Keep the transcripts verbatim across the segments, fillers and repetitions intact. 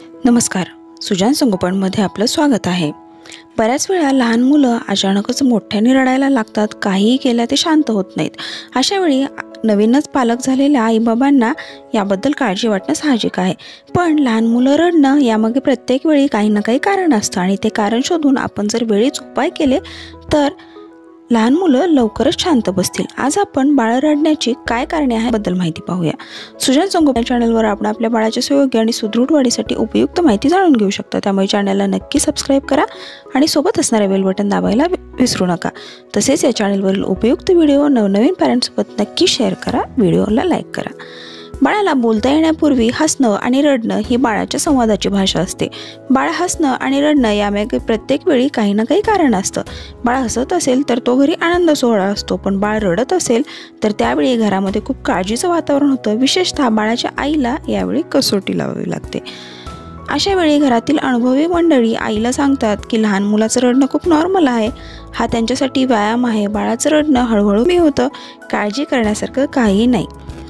नमस्कार, सुजान संगोपनमध्ये आपलं स्वागत आहे। बऱ्याच वेळा लहान मुलं अचानकच मोठ्याने रडायला लागतात, काहीही केलं ते शांत होत नाहीत। अशा वेळी नवीनच पालक झालेल्या आईबाबांना याबद्दल काळजी वाटणं साहजिक आहे। पण लहान मुलं रडणं यामागे प्रत्येक वेळी काही ना काही कारण असतं आणि ते कारण शोधून आपण जर वेळीच उपाय केले तर लहान मुलं लवकरच शांत बसतील। आज आपण बाळ रडण्याची काय कारणे आहेत बद्दल माहिती पाहूया। सुजान संगोपन चॅनलवर आपण आपल्या बाळाच्या सुयोग्य आणि सुदृढ वाढीसाठी उपयुक्त माहिती जाणून घेऊ शकता। त्यामुळे चॅनलला नक्की सबस्क्राइब करा आणि सोबत असणारे बेल बटन दाबायला विसरू नका। तसेच या चॅनलवरील उपयुक्त व्हिडिओ नवनवीन पॅरेंट्ससोबत नक्की शेअर करा, व्हिडिओला लाईक करा। बाळाला बोलता येण्यापूर्वी हसणं आणि रडणं ही बाळाच्या संवादाची भाषा असते। बाळ हसणं आणि रडणं यामागे प्रत्येक वेळी काही ना काही कारण असतं। बाळ हसत असेल तर तो घरी आनंद सोहळा असतो, पण बाळ रडत असेल तर त्यावेळी घरामध्ये खूप काळजीचं वातावरण होतं। विशेषतः बाळाच्या आईला यावेळी कसोटी लावावी लागते। अशा वेळी घरातील अनुभवी मंडळी आईला सांगतात की लहान मुलाचं रडणं खूप नॉर्मल आहे, हा त्यांच्यासाठी व्यायाम आहे। बाळाचं रडणं हळूहळू कमी होतं, काळजी करण्यासारखं काहीही नाही।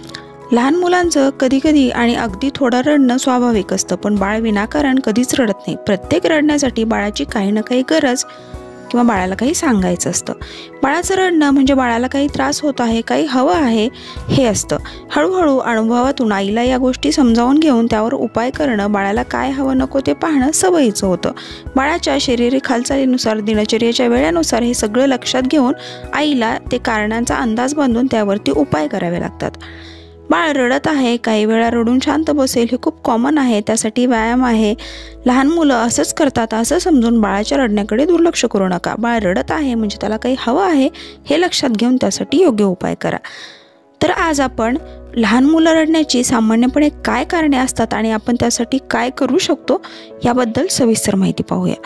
लहान मुलांचं कधी कधी आणि अगदी थोडं रडणं स्वाभाविक असतं, पण बाळ विनाकारण कधीच रडत नाही। प्रत्येक रडण्यासाठी बाळाची काही ना काही गरज किंवा बाळाला काही सांगायचं असतं। बाळाचं रडणं म्हणजे बाळाला काही त्रास होत आहे, काही हवं आहे हे असतं। हळूहळू अनुभवातून आईला या गोष्टी समजावून घेऊन त्यावर उपाय करणं, बाळाला काय हवं नको ते पाहणं सवयीचं होतं। बाळाच्या शारीरिक हालचालीनुसार, दिनचर्येच्या वेळेनुसार हे सगळं लक्षात घेऊन आईला ते कारणांचा अंदाज बांधून त्यावरती उपाय करावे लागतात। बाळ रडत आहे, काही वेळा रडून शांत बसेल हे खूप कॉमन आहे, त्यासाठी व्यायाम आहे। लहान मुलं असंच करतात असं समजून बाळाच्या रडण्याकडे दुर्लक्ष करू नका। बाळ रडत आहे म्हणजे त्याला काही हवं आहे हे लक्षात घेऊन त्यासाठी योग्य उपाय करा। तर आज आपण लहान मुलं रडण्याची सामान्यपणे काय कारणे असतात आणि आपण त्यासाठी काय करू शकतो याबद्दल सविस्तर माहिती पाहूया।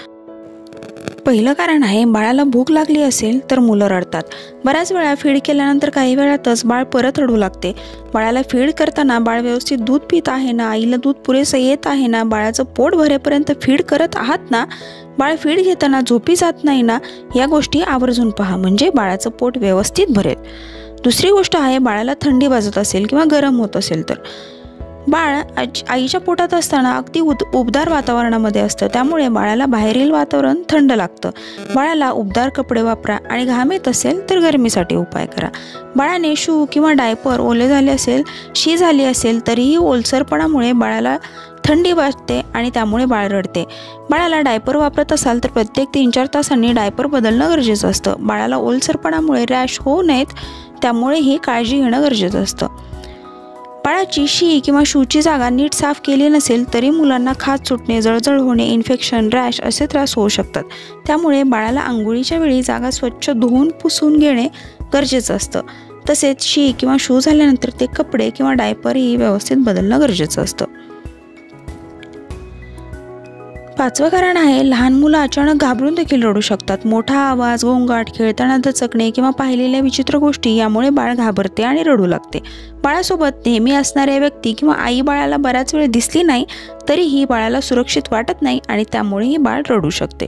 पहिलं कारण आहे, बाळाला भूक लागली असेल तर मुलं रडतात। बऱ्याच वेळा फीड केल्यानंतर काही वेळातच बाळ परत रडू लागते। बाळाला फीड करताना बाळ व्यवस्थित दूध पित आहे ना, आईला दूध पुरेसं येत आहे ना, बाळाचं पोट भरेपर्यंत फीड करत आहात ना, बाळ फीड घेताना झोपी जात नाही ना, या गोष्टी आवर्जून पहा, म्हणजे बाळाचं पोट व्यवस्थित भरेल। दुसरी गोष्ट आहे, बाळाला थंडी वाजत असेल किंवा गरम होत असेल तर बाळ आईच्या पोटात असताना अगदी उबदार वातावरणामध्ये असतं, त्यामुळे बाळाला बाहेरील वातावरण थंड लागतं। बाळाला उबदार कपडे वापरा आणि घाम येत असेल तर गरमीसाठी उपाय करा। बाळाने शू किंवा डायपर ओले झाले असेल, शी झाली असेल तरीही ओलसरपणामुळे बाळाला थंडी वाजते आणि त्यामुळे बाळ रडते। बाळाला डायपर वापरत असाल तर प्रत्येक तीन चार तासांनी डायपर बदलणं गरजेचं असतं। बाळाला ओलसरपणामुळे रॅश होऊ नयेत, त्यामुळे ही काळजी घेणं गरजेचं असतं। बाळाची शी किंवा शूची जागा नीट साफ केली नसेल तरी मुलांना खाज सुटणे, जळजळ होणे, इन्फेक्शन, रॅश असे त्रास होऊ शकतात। त्यामुळे बाळाला आंघोळीच्या वेळी जागा स्वच्छ धुवून पुसून घेणे गरजेचं असतं। तसेच शी किंवा शू झाल्यानंतर ते कपडे किंवा डायपरही व्यवस्थित बदलणं गरजेचं असतं। पाचवं कारण आहे, लहान मुलं अचानक घाबरून देखील रडू शकतात। मोठा आवाज, गोंगाट, खेळताना दचकणे किंवा पाहिलेल्या विचित्र गोष्टी यामुळे बाळ घाबरते आणि रडू लागते। बाळासोबत नेहमी असणाऱ्या व्यक्ती किंवा आई बाळाला बराच वेळ दिसली नाही तरीही बाळाला सुरक्षित वाटत नाही आणि त्यामुळेही बाळ रडू शकते।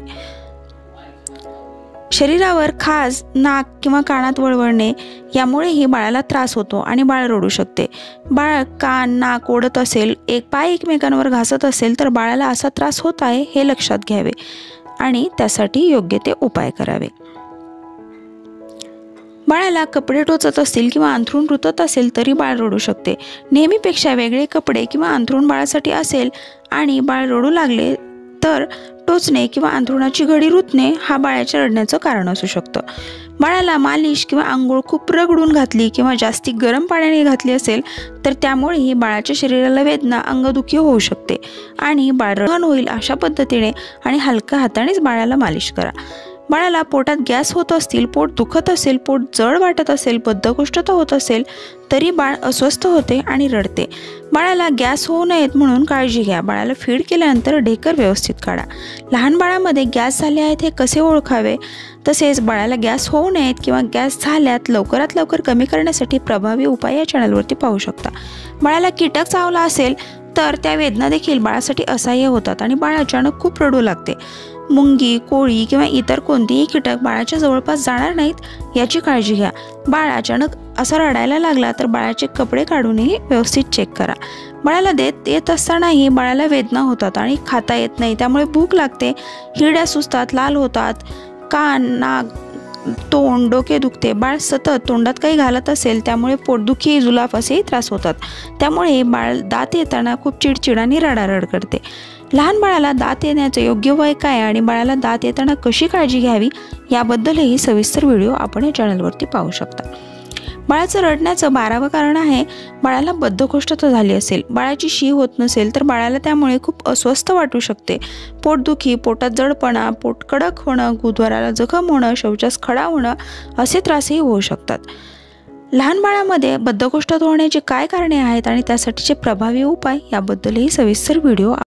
शरीरावर खाज, नाक किंवा कानात वळवळणे यामुळेही बाळाला त्रास होतो आणि बाळ रडू शकते। बाळ कान, नाक ओढत असेल, एक पाय एकमेकांवर घासत असेल तर बाळाला असा त्रास होत आहे हे लक्षात घ्यावे आणि त्यासाठी योग्य ते उपाय करावे। बाळाला कपडे टोचत असतील किंवा अंथरूण रुतत असेल तरी बाळ रडू शकते। नेहमीपेक्षा वेगळे कपडे किंवा अंथरूण बाळासाठी असेल आणि बाळ रडू लागले तर टोचणे किंवा अंथरुणाची घडी रुतणे हा बाळाच्या रडण्याचं कारण असू शकतं। बाळाला मालिश किंवा आंघोळ खूप रगडून घातली किंवा जास्ती गरम पाण्याने घातली असेल तर त्यामुळेही बाळाच्या शरीराला वेदना, अंगदुखी होऊ शकते आणि बाळ रडण होईल अशा पद्धतीने आणि हलक्या हातानेच बाळाला मालिश करा। बाळाला पोटात गॅस होत असतील, पोट दुखत असेल, पोट जड वाटत असेल, बद्धकोष्ठता होत असेल तरी बाळ अस्वस्थ होते आणि रडते। बाळाला गॅस होऊ नयेत म्हणून काळजी घ्या। बाळाला फीड केल्यानंतर ढेकर व्यवस्थित काढा। लहान बाळामध्ये गॅस झाले आहेत हे कसे ओळखावे, तसेच बाळाला गॅस होऊ नयेत किंवा गॅस झाल्यात लवकरात लवकर कमी करण्यासाठी प्रभावी उपाय या चॅनलवरती पाहू शकता। बाळाला कीटक चावला असेल तर त्या वेदना देखील बाळासाठी असह्य होतात आणि बाळ अचानक खूप रडू लागते. मुंगी, कोळी किंवा इतर कोणतेही कीटक बाळाच्या जवळपास जाणार नाहीत याची काळजी घ्या. बाळ अचानक असा रडायला लागला तर बाळाचे कपडे काढूनही व्यवस्थित चेक करा. बाळाला देत येत असतानाही बाळाला वेदना होतात आणि खाता येत नाही, त्यामुळे भूक लागते, हिरड्या सुचतात, लाल होतात, कान, नाक, तोंड, डोके दुखते, बाळ सतत तोंडात काही घालत असेल त्यामुळे पोटदुखी, जुलाब असेही त्रास होतात. त्यामुळे बाळ दात येताना खूप चिडचिड आणि रडारड करते. लहान बाळाला दात येण्याचं योग्य वय काय आणि बाळाला दात येताना कशी काळजी घ्यावी याबद्दलही सविस्तर व्हिडिओ आपण या चॅनलवरती पाहू शकता. बाळाचं रडण्याचं बारावं कारण आहे बाळाला बद्धकोष्ठता झाली असेल, बाळाची शी होत नसेल तर बाळाला त्यामुळे खूप अस्वस्थ वाटू शकते. पोटदुखी, पोटात जडपणा, पोट कडक होणं, गुदद्वाराला जखम होणं, शौचास खडा होणं असे त्रासही होऊ शकतात. लहान बाळामध्ये बद्धकोष्ठता होण्याची काय कारणे आहेत आणि त्यासाठीचे प्रभावी उपाय याबद्दलही सविस्तर व्हिडिओ